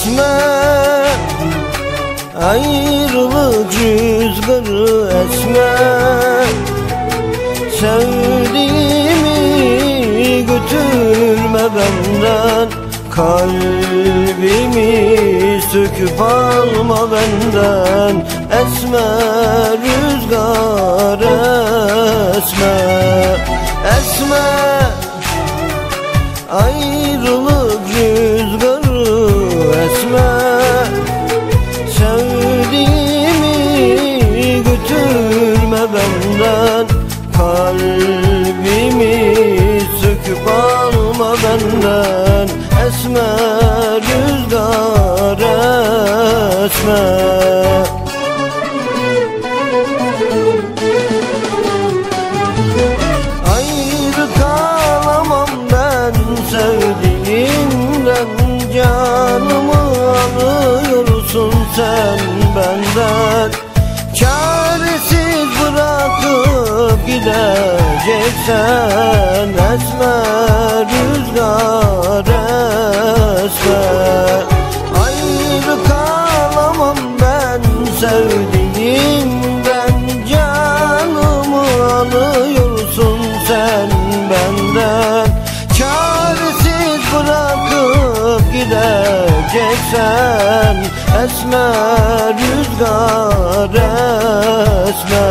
Esme, ayrılık rüzgarı esme. Sevdiğimi götürme benden, kalbimi söküp alma benden. Esme rüzgar esme, esme, ayrılık rüzgarı esme. Sevdiğimi götürme benden, kalbimi söküp alma benden. Esme rüzgar esme. Ayrı kalamam ben sevdiğimden, canımı alıyorsun sen benden. Çaresiz bırakıp gideceksen esme rüzgar esme. Ayrı kalamam ben sevdiğimden, canımı alıyorsun sen benden. Çaresiz bırakıp gideceksen esme rüzgar esme.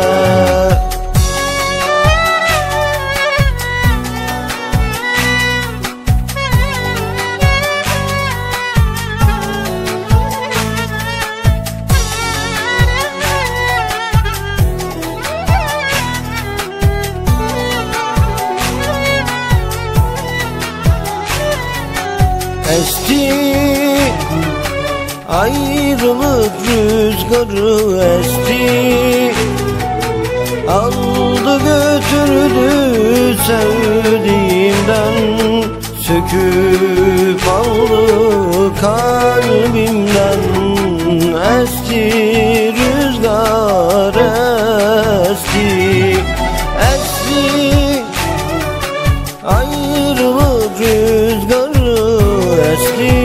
Esti ayrılık rüzgarı esti, aldı götürdü sevdiğimden. Söküp aldı kalbimden. Esti rüzgar esti, esti ayrılık rüzgarı esti,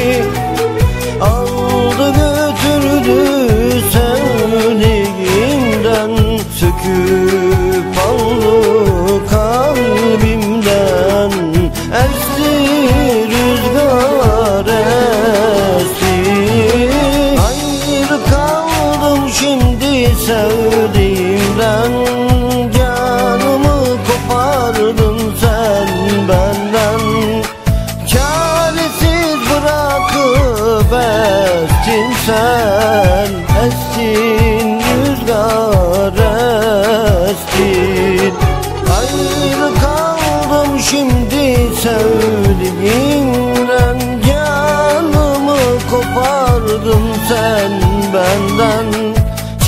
aldı götürdü sevdiğimden. Söküp aldı kalbimden. Esti rüzgar esti. Ayrı kaldım şimdi sevdiğimden, canımı kopardın sen benden. Çaresiz bırakıp estin sen, estin rüzgar estin. Ayrı kaldım şimdi sevdiğimden, canımı kopardın sen benden.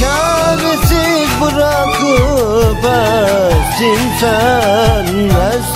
Çaresiz bırakıp estin sen, estin